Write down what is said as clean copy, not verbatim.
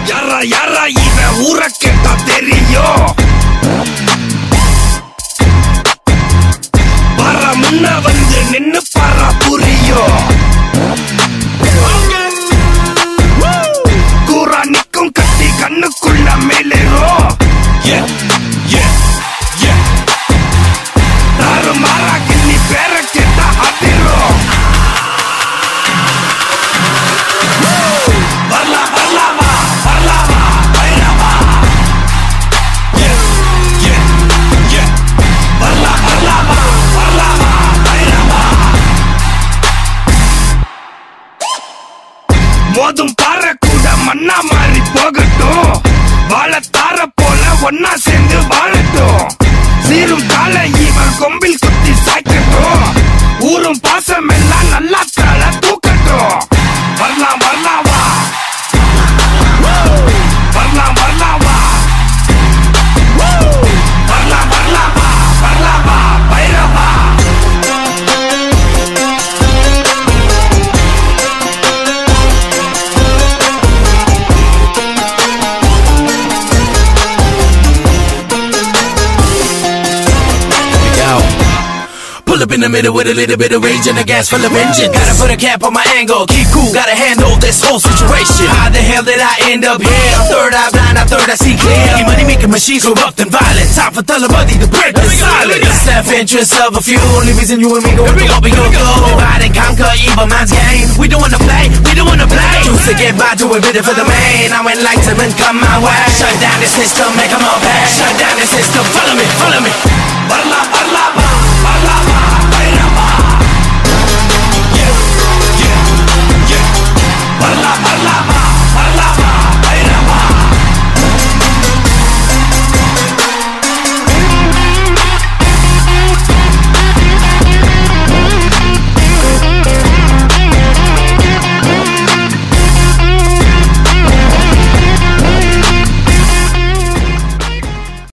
யாரா யாரா இவன் ஊரை கேட்டா தெரியும். வர முன்ன வந்து நின்னு பாரா புரியும். கூரா நிக்கும் கத்தி கண்ணுக்குள்ள மேலேறும். தாறு மாறா கிள்ளி பேர கேட்டா அதிரும். வரலாம் வரலாமா வரலாமா பைரவா. வரலாம் வரலாமா வரலாமா பைரவா. மோதும் பாறை கூட மண்ணா மாறி போகட்டும். வாழ தார போல ஒன்னா சேர்ந்து வாழட்டும். சீரும் கால இவன் கொம்பில் குத்தி சாய்க்கட்டும். ஊரும் பாசம் எல்லாம் நல்லா தல தூக்கட்டும். வரலாம் வரலாமா வரலாம் வரலாமா வரலாம் வரலாமா வரலாமா Bairavaa. Pull up in the middle with a little bit of rage and a gas full of engine. Gotta put a cap on my angle, keep cool, gotta handle this whole situation. How the hell did I end up here? Third eye blind, I third I see clear. Money making machines corrupt and violent. Time for Talabadi to break the silence. The self-interest of a few, only reason you and me go to open your goal. Divide and conquer evil man's game. We don't wanna play, we don't wanna play. Choose to get by, do a bit for the main. Now enlightenment come my way. Shut down the system, make them all pay. Shut down the system, follow me, follow me. Barla, barla, barla, Barla, barla, barla.